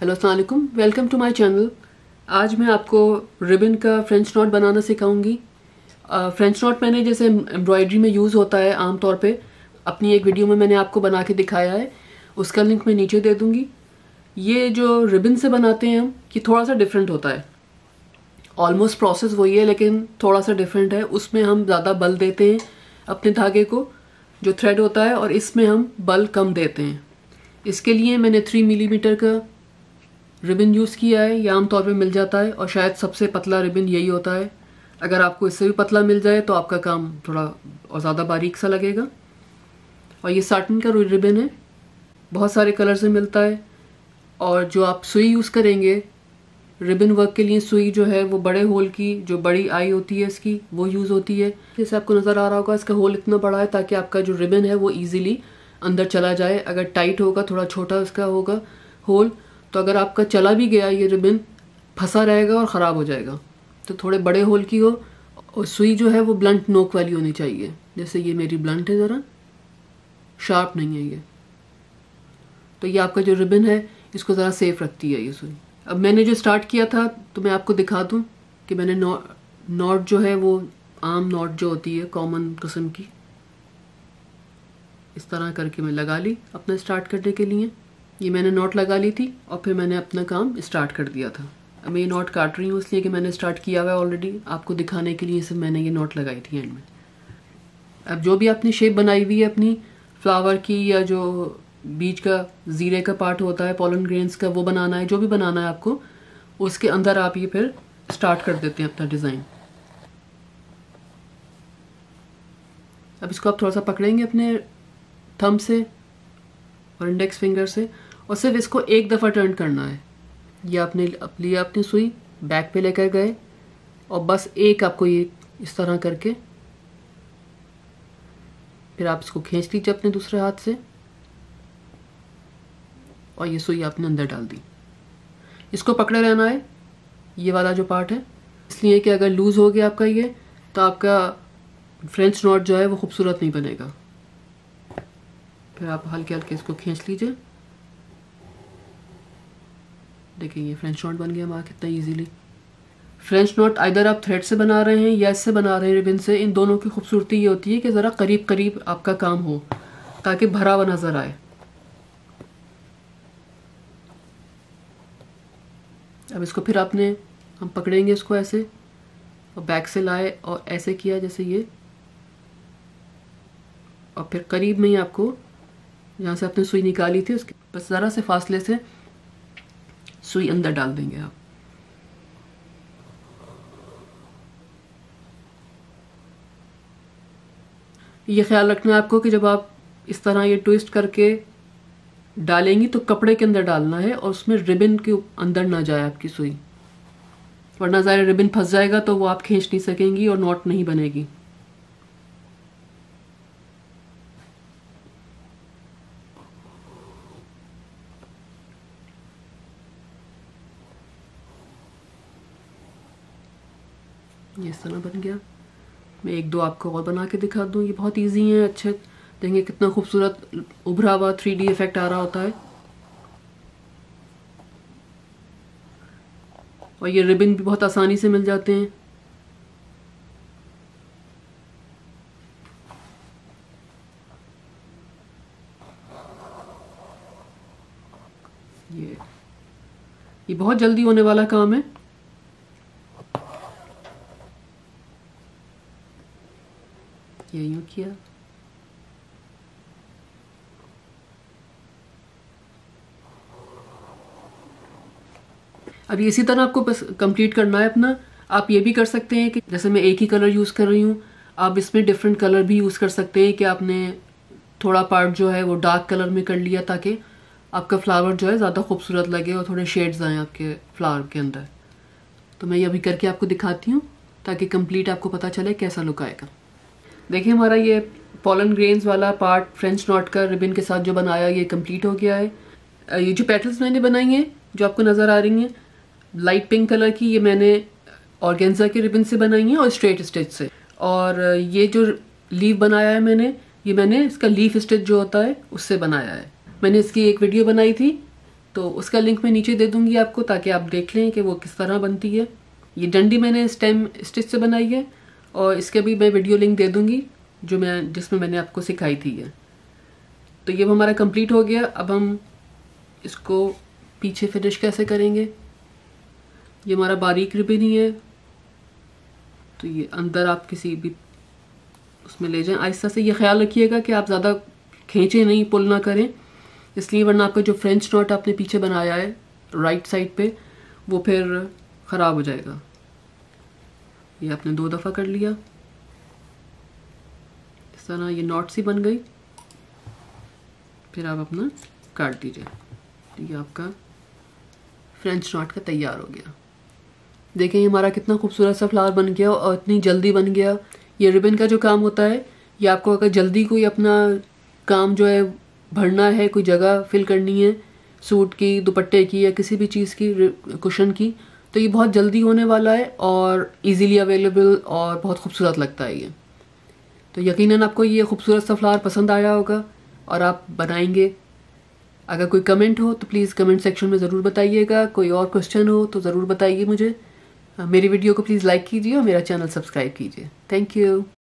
Hello अस्सलाम वालेकुम, welcome to my channel. आज मैं आपको रिबन का फ्रेंच नॉट बनाना सिखाऊंगी। फ्रेंच नॉट मैंने जैसे एम्ब्रॉयडरी में यूज़ होता है आम तौर पे, अपनी एक वीडियो में मैंने आपको बना के दिखाया है, उसका लिंक मैं नीचे दे दूंगी। ये जो रिबन से बनाते हैं हम, ये थोड़ा सा डिफरेंट होता है। ऑलमोस्ट प्रोसेस वही है लेकिन थोड़ा सा डिफरेंट है। उसमें हम ज़्यादा बल देते हैं अपने धागे को, जो थ्रेड होता है, और इसमें हम बल कम देते हैं। इसके लिए मैंने 3 मिलीमीटर का रिबन यूज़ किया है। ये आम तौर पे मिल जाता है और शायद सबसे पतला रिबन यही होता है। अगर आपको इससे भी पतला मिल जाए तो आपका काम थोड़ा और ज़्यादा बारीक सा लगेगा। और ये साटिन का रिबन है, बहुत सारे कलर से मिलता है। और जो आप सुई यूज़ करेंगे रिबन वर्क के लिए, सुई जो है वो बड़े होल की, जो बड़ी आई होती है इसकी, वो यूज़ होती है। जैसे आपको नज़र आ रहा होगा, इसका होल इतना बड़ा है ताकि आपका जो रिबन है वो ईजिली अंदर चला जाए। अगर टाइट होगा, थोड़ा छोटा इसका होगा होल, तो अगर आपका चला भी गया ये रिबन, फंसा रहेगा और ख़राब हो जाएगा। तो थोड़े बड़े होल की हो, और सुई जो है वो ब्लंट नोक वाली होनी चाहिए। जैसे ये मेरी ब्लंट है, ज़रा शार्प नहीं है ये। तो ये आपका जो रिबन है इसको ज़रा सेफ रखती है ये सुई। अब मैंने जो स्टार्ट किया था, तो मैं आपको दिखा दूं कि मैंने नॉट जो है वो आम नॉट जो होती है कॉमन किस्म की, इस तरह करके मैं लगा ली अपना स्टार्ट करने के लिए। ये मैंने नॉट लगा ली थी और फिर मैंने अपना काम स्टार्ट कर दिया था। अब मैं ये नॉट काट रही हूँ इसलिए कि मैंने स्टार्ट किया हुआ है ऑलरेडी, आपको दिखाने के लिए सिर्फ मैंने ये नॉट लगाई थी एंड में। अब जो भी आपने शेप बनाई हुई है अपनी फ्लावर की, या जो बीच का जीरे का पार्ट होता है, पोलन ग्रेन्स का, वो बनाना है। जो भी बनाना है आपको, उसके अंदर आप ये फिर स्टार्ट कर देते हैं अपना डिज़ाइन। अब इसको आप थोड़ा सा पकड़ेंगे अपने थंब से और इंडेक्स फिंगर से, और सिर्फ इसको एक दफ़ा टर्न करना है। ये आपने लिया अपनी सुई, बैक पे लेकर गए, और बस एक आपको ये इस तरह करके, फिर आप इसको खींच लीजिए अपने दूसरे हाथ से, और ये सुई आपने अंदर डाल दी। इसको पकड़े रहना है, ये वाला जो पार्ट है, इसलिए कि अगर लूज़ हो गया आपका ये, तो आपका फ्रेंच नॉट जो है वो खूबसूरत नहीं बनेगा। फिर आप हल्के हल्के इसको खींच लीजिए। देखिए ये फ्रेंच नॉट बन गया हमारा कितना इजीली। फ्रेंच नॉट आइदर आप थ्रेड से बना रहे हैं या इससे बना रहे हैं रिबन से, इन दोनों की खूबसूरती ये होती है कि ज़रा करीब करीब आपका काम हो, ताकि भरा हुआ नज़र आए। अब इसको फिर हम पकड़ेंगे इसको ऐसे, और बैक से लाए और ऐसे किया जैसे ये, और फिर करीब में ही आपको जहाँ से आपने सुई निकाली थी उसके बस ज़रा से फासले से सुई अंदर डाल देंगे आप। ये ख्याल रखना है आपको कि जब आप इस तरह ये ट्विस्ट करके डालेंगी तो कपड़े के अंदर डालना है, और उसमें रिबन के अंदर ना जाए आपकी सुई, वरना ज़ाहिर रिबन फंस जाएगा तो वो आप खींच नहीं सकेंगी और नॉट नहीं बनेगी। ये इस तरह बन गया। मैं एक दो आपको और बना के दिखा दूँ, ये बहुत इजी है, अच्छे देखेंगे कितना खूबसूरत उभरा हुआ 3D इफेक्ट आ रहा होता है। और ये रिबन भी बहुत आसानी से मिल जाते हैं। ये बहुत जल्दी होने वाला काम है। ये यूं किया, अब इसी तरह आपको बस कंप्लीट करना है अपना। आप ये भी कर सकते हैं कि जैसे मैं एक ही कलर यूज़ कर रही हूँ, आप इसमें डिफरेंट कलर भी यूज़ कर सकते हैं, कि आपने थोड़ा पार्ट जो है वो डार्क कलर में कर लिया ताकि आपका फ्लावर जो है ज़्यादा खूबसूरत लगे और थोड़े शेड्स आएँ आपके फ्लावर के अंदर। तो मैं ये अभी करके आपको दिखाती हूँ ताकि कंप्लीट आपको पता चले कैसा लुक आएगा। देखिए हमारा ये पोलन ग्रेन्स वाला पार्ट फ्रेंच नॉट का रिबन के साथ जो बनाया, ये कंप्लीट हो गया है। ये जो पेटल्स मैंने बनाई हैं, जो आपको नज़र आ रही हैं लाइट पिंक कलर की, ये मैंने ऑर्गेन्जा के रिबन से बनाई हैं और स्ट्रेट स्टिच से। और ये जो लीफ बनाया है मैंने इसका लीफ स्टिच जो होता है उससे बनाया है। मैंने इसकी एक वीडियो बनाई थी तो उसका लिंक मैं नीचे दे दूंगी आपको, ताकि आप देख लें कि वो किस तरह बनती है। ये डंडी मैंने स्टेम स्टिच से बनाई है, और इसके भी मैं वीडियो लिंक दे दूंगी जिसमें मैंने आपको सिखाई थी है। तो ये हमारा कंप्लीट हो गया। अब हम इसको पीछे फिनिश कैसे करेंगे। ये हमारा बारीक रिबन ही है, तो ये अंदर आप किसी भी उसमें ले जाएं आहिस्ता से। ये ख्याल रखिएगा कि आप ज़्यादा खींचे नहीं, पुल ना करें, इसलिए वरना आपका जो फ्रेंच नॉट आपने पीछे बनाया है राइट साइड पे, वो फिर ख़राब हो जाएगा। ये आपने 2 दफ़ा कर लिया, इस तरह ये नॉट सी बन गई। फिर आप अपना काट दीजिए। तो ये आपका फ्रेंच नॉट का तैयार हो गया। देखें ये हमारा कितना खूबसूरत सा फ्लावर बन गया और इतनी जल्दी बन गया। ये रिबन का जो काम होता है, ये आपको अगर जल्दी कोई अपना काम जो है भरना है, कोई जगह फिल करनी है सूट की, दुपट्टे की या किसी भी चीज़ की, कुशन की, तो ये बहुत जल्दी होने वाला है और इजीली अवेलेबल और बहुत खूबसूरत लगता है ये। तो यकीनन आपको ये खूबसूरत सा फ्लावर पसंद आया होगा और आप बनाएंगे। अगर कोई कमेंट हो तो प्लीज़ कमेंट सेक्शन में ज़रूर बताइएगा। कोई और क्वेश्चन हो तो ज़रूर बताइए मुझे। मेरी वीडियो को प्लीज़ लाइक कीजिए और मेरा चैनल सब्सक्राइब कीजिए। Thank you.